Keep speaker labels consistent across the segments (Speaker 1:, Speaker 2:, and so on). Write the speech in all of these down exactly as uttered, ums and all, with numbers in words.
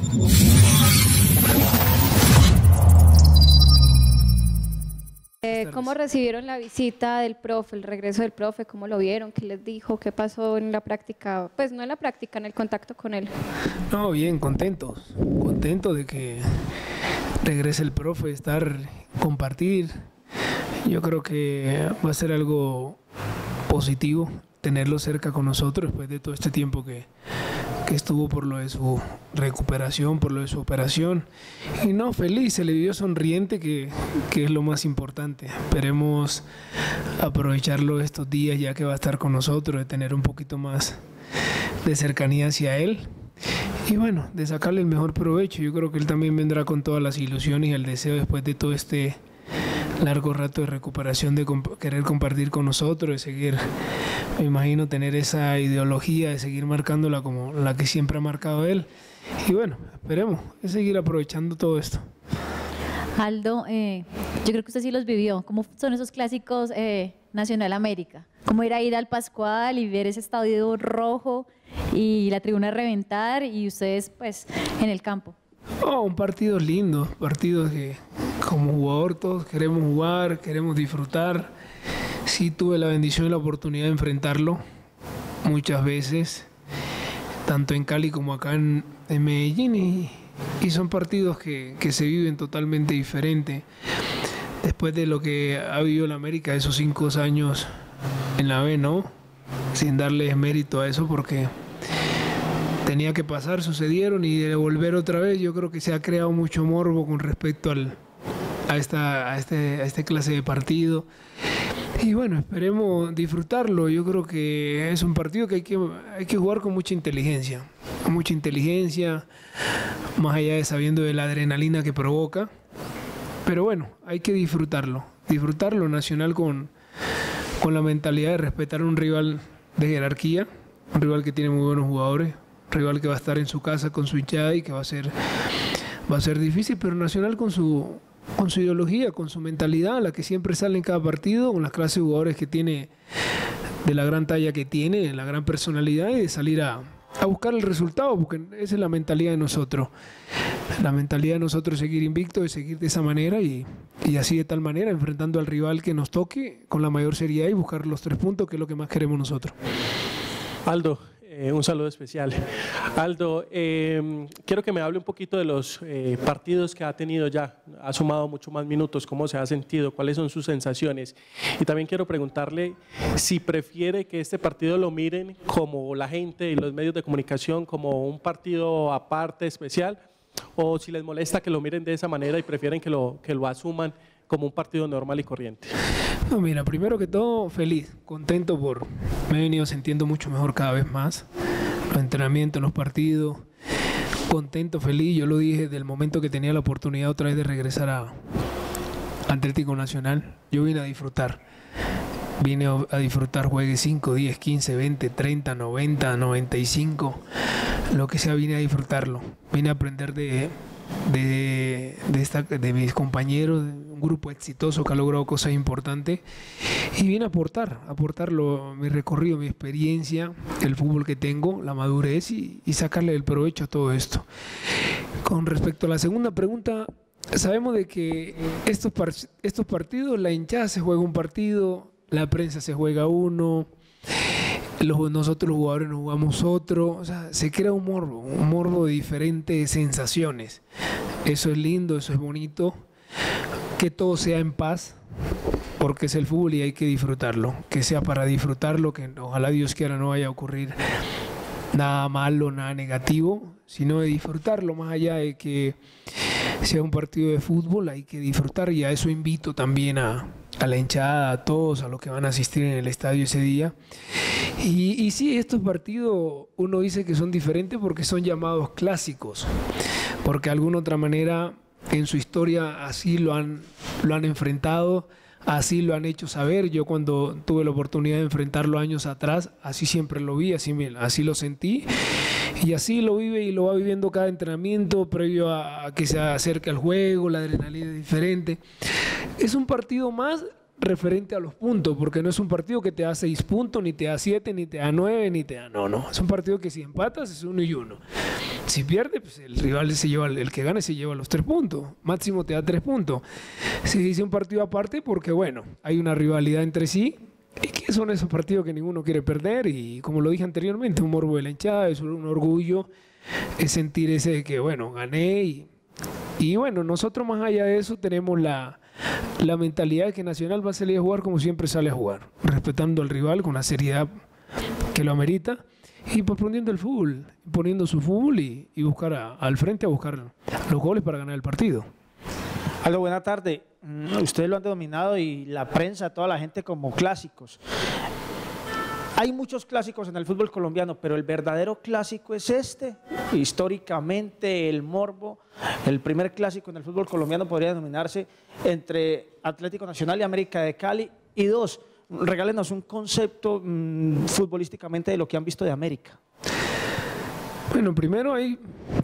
Speaker 1: Eh, ¿Cómo recibieron la visita del profe, el regreso del profe? ¿Cómo lo vieron? ¿Qué les dijo? ¿Qué pasó en la práctica? Pues no en la práctica, en el contacto con él.
Speaker 2: No, bien, contentos. Contentos de que regrese el profe, estar, compartir. Yo creo que va a ser algo positivo tenerlo cerca con nosotros después de todo este tiempo que, que estuvo por lo de su recuperación, por lo de su operación. Y no, feliz, se le vio sonriente, que, que es lo más importante. Esperemos aprovecharlo estos días ya que va a estar con nosotros, de tener un poquito más de cercanía hacia él. Y bueno, de sacarle el mejor provecho. Yo creo que él también vendrá con todas las ilusiones y el deseo después de todo este largo rato de recuperación, de comp- querer compartir con nosotros, de seguir, me imagino, tener esa ideología, de seguir marcándola como la que siempre ha marcado él. Y bueno, esperemos, es seguir aprovechando todo esto.
Speaker 3: Aldo, eh, yo creo que usted sí los vivió. ¿Cómo son esos clásicos eh, Nacional América? ¿Cómo era ir al Pascual y ver ese estadio rojo y la tribuna reventar y ustedes pues en el campo?
Speaker 2: Oh, un partido lindo, partidos que como jugador todos queremos jugar, queremos disfrutar. Sí tuve la bendición y la oportunidad de enfrentarlo muchas veces, tanto en Cali como acá en, en Medellín, y, y son partidos que, que se viven totalmente diferente. Después de lo que ha vivido la América, esos cinco años en la B, ¿no? Sin darle mérito a eso porque tenía que pasar, sucedieron, y de volver otra vez yo creo que se ha creado mucho morbo con respecto al, a, esta, a, este, a este clase de partido. Y bueno, esperemos disfrutarlo. Yo creo que es un partido que hay que, hay que jugar con mucha inteligencia, con mucha inteligencia, más allá de sabiendo de la adrenalina que provoca. Pero bueno, hay que disfrutarlo, disfrutarlo. Nacional con, con la mentalidad de respetar a un rival de jerarquía, un rival que tiene muy buenos jugadores, rival que va a estar en su casa con su hinchada y que va a ser, va a ser difícil, pero Nacional con su, con su ideología, con su mentalidad, la que siempre sale en cada partido, con las clases de jugadores que tiene, de la gran talla que tiene, la gran personalidad, y de salir a, a buscar el resultado, porque esa es la mentalidad de nosotros. La mentalidad de nosotros es seguir invicto, de seguir de esa manera y, y así de tal manera, enfrentando al rival que nos toque con la mayor seriedad y buscar los tres puntos, que es lo que más queremos nosotros.
Speaker 4: Aldo, eh, un saludo especial. Aldo, eh, quiero que me hable un poquito de los eh, partidos que ha tenido ya. Ha sumado mucho más minutos. ¿Cómo se ha sentido? ¿Cuáles son sus sensaciones? Y también quiero preguntarle si prefiere que este partido lo miren como la gente y los medios de comunicación, como un partido aparte, especial, o si les molesta que lo miren de esa manera y prefieren que lo, que lo asuman como un partido normal y corriente.
Speaker 2: No, mira, primero que todo, feliz, contento por... Me he venido sintiendo mucho mejor cada vez más. Los entrenamientos, los partidos, contento, feliz. Yo lo dije desde el momento que tenía la oportunidad otra vez de regresar a Atlético Nacional. Yo vine a disfrutar. Vine a disfrutar, juegue cinco, diez, quince, veinte, treinta, noventa, noventa y cinco. Lo que sea, vine a disfrutarlo. Vine a aprender de... De, de, esta, de mis compañeros, de un grupo exitoso que ha logrado cosas importantes, y viene a aportar, aportar lo, mi recorrido, mi experiencia, el fútbol que tengo, la madurez, y, y sacarle el provecho a todo esto. Con respecto a la segunda pregunta, sabemos de que estos, par estos partidos, la hinchada se juega un partido, la prensa se juega uno, Los, nosotros los jugadores nos jugamos otro, o sea, se crea un morbo, un morbo de diferentes sensaciones. Eso es lindo, eso es bonito, que todo sea en paz, porque es el fútbol y hay que disfrutarlo, que sea para disfrutarlo, que ojalá Dios quiera no vaya a ocurrir nada malo, nada negativo, sino de disfrutarlo, más allá de que sea un partido de fútbol, hay que disfrutar, y a eso invito también a, a la hinchada, a todos, a los que van a asistir en el estadio ese día. Y, y sí, estos partidos uno dice que son diferentes porque son llamados clásicos, porque de alguna otra manera en su historia así lo han, lo han enfrentado, así lo han hecho saber. Yo cuando tuve la oportunidad de enfrentarlo años atrás, así siempre lo vi, así, me, así lo sentí, y así lo vive y lo va viviendo cada entrenamiento previo a, a que se acerque al juego. La adrenalina es diferente. Es un partido más referente a los puntos, porque no es un partido que te da seis puntos, ni te da siete, ni te da nueve, ni te da... No, no, es un partido que si empatas es uno y uno. Si pierdes, pues el rival se lleva, el que gane se lleva los tres puntos, máximo te da tres puntos. Se dice un partido aparte porque, bueno, hay una rivalidad entre sí, y que son esos partidos que ninguno quiere perder, y como lo dije anteriormente, un morbo de la hinchada, es un orgullo, es sentir ese de que, bueno, gané, y, y bueno, nosotros más allá de eso tenemos la... la mentalidad de que Nacional va a salir a jugar como siempre sale a jugar, respetando al rival con la seriedad que lo amerita y poniendo el fútbol, poniendo su fútbol y, y buscar a, al frente a buscar los goles para ganar el partido.
Speaker 5: Aldo, buena tarde. Ustedes lo han denominado y la prensa, toda la gente como clásicos. Hay muchos clásicos en el fútbol colombiano, pero el verdadero clásico es este. Históricamente, el morbo, el primer clásico en el fútbol colombiano podría denominarse entre Atlético Nacional y América de Cali. Y dos, regálenos un concepto mmm, futbolísticamente de lo que han visto de América.
Speaker 2: Bueno, primero ahí,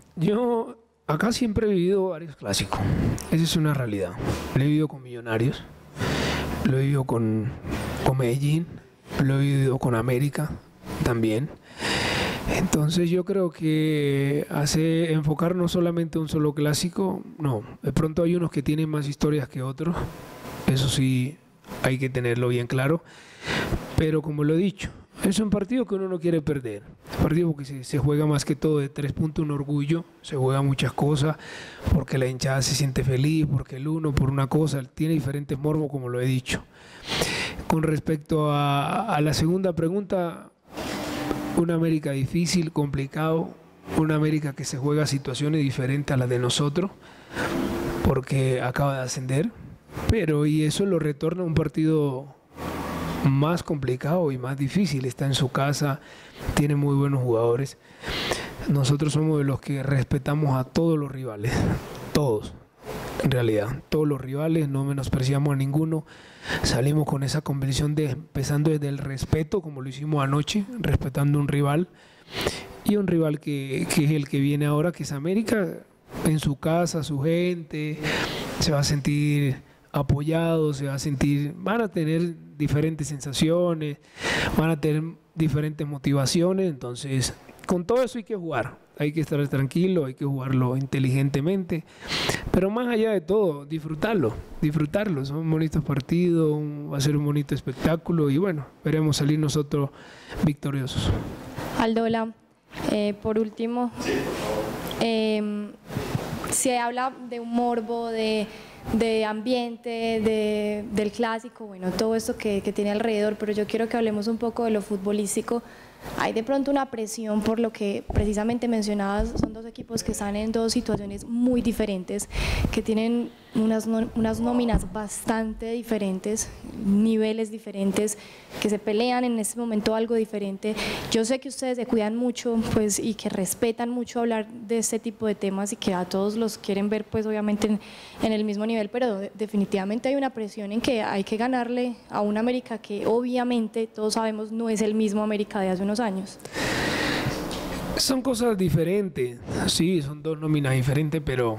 Speaker 2: yo acá siempre he vivido varios clásicos. Esa es una realidad. Lo he vivido con Millonarios, lo he vivido con, con Medellín, lo he vivido con América también. Entonces yo creo que hace enfocar no solamente un solo clásico, no, de pronto hay unos que tienen más historias que otros, eso sí hay que tenerlo bien claro, pero como lo he dicho, es un partido que uno no quiere perder, un partido porque se, se juega más que todo de tres puntos, un orgullo, se juega muchas cosas, porque la hinchada se siente feliz, porque el uno por una cosa, tiene diferentes morbos como lo he dicho. Con respecto a, a la segunda pregunta, una América difícil, complicado, una América que se juega situaciones diferentes a las de nosotros, porque acaba de ascender, pero y eso lo retorna a un partido más complicado y más difícil. Está en su casa, tiene muy buenos jugadores. Nosotros somos de los que respetamos a todos los rivales, todos. En realidad, todos los rivales, no menospreciamos a ninguno, salimos con esa convicción de empezando desde el respeto, como lo hicimos anoche, respetando a un rival, y un rival que, que es el que viene ahora, que es América, en su casa, su gente, se va a sentir apoyado, se va a sentir, van a tener diferentes sensaciones, van a tener diferentes motivaciones, entonces con todo eso hay que jugar. Hay que estar tranquilo, hay que jugarlo inteligentemente, pero más allá de todo, disfrutarlo, disfrutarlo. Son bonitos partidos, va a ser un bonito espectáculo y bueno, veremos salir nosotros victoriosos.
Speaker 1: Aldo, hola. Eh, por último, eh, se habla de un morbo, de, de ambiente, de, del clásico, bueno, todo esto que, que tiene alrededor, pero yo quiero que hablemos un poco de lo futbolístico. Hay de pronto una presión por lo que precisamente mencionabas, son dos equipos que están en dos situaciones muy diferentes, que tienen unas, no, unas nóminas bastante diferentes, niveles diferentes, que se pelean en este momento algo diferente. Yo sé que ustedes se cuidan mucho pues, y que respetan mucho hablar de este tipo de temas y que a todos los quieren ver pues obviamente en, en el mismo nivel, pero de, definitivamente hay una presión en que hay que ganarle a un América que obviamente todos sabemos no es el mismo América de hace unos años.
Speaker 2: Son cosas diferentes, sí, son dos nóminas diferentes, pero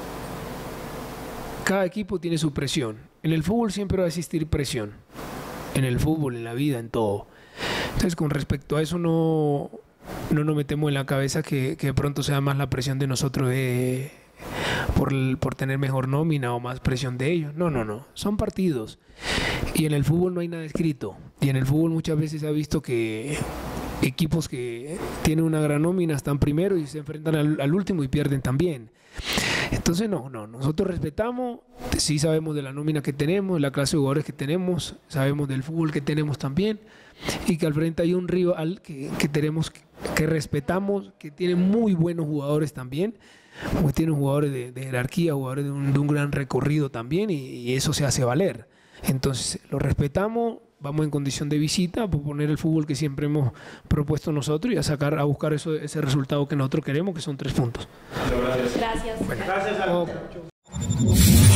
Speaker 2: cada equipo tiene su presión. En el fútbol siempre va a existir presión, en el fútbol, en la vida, en todo. Entonces con respecto a eso no, no nos metemos en la cabeza que, que de pronto sea más la presión de nosotros de, por, por tener mejor nómina o más presión de ellos. No, no, no, son partidos. Y en el fútbol no hay nada escrito. Y en el fútbol muchas veces se ha visto que equipos que tienen una gran nómina están primero y se enfrentan al, al último y pierden también. Entonces no, no, nosotros respetamos, sí sabemos de la nómina que tenemos, de la clase de jugadores que tenemos, sabemos del fútbol que tenemos también y que al frente hay un rival que, que tenemos, que respetamos, que tiene muy buenos jugadores también, porque tiene jugadores de, de jerarquía, jugadores de un, de un gran recorrido también y, y eso se hace valer. Entonces lo respetamos, vamos en condición de visita a proponer el fútbol que siempre hemos propuesto nosotros y a sacar, a buscar eso, ese resultado que nosotros queremos, que son tres puntos.
Speaker 1: Gracias.
Speaker 2: Bueno.
Speaker 5: Gracias, Aldo.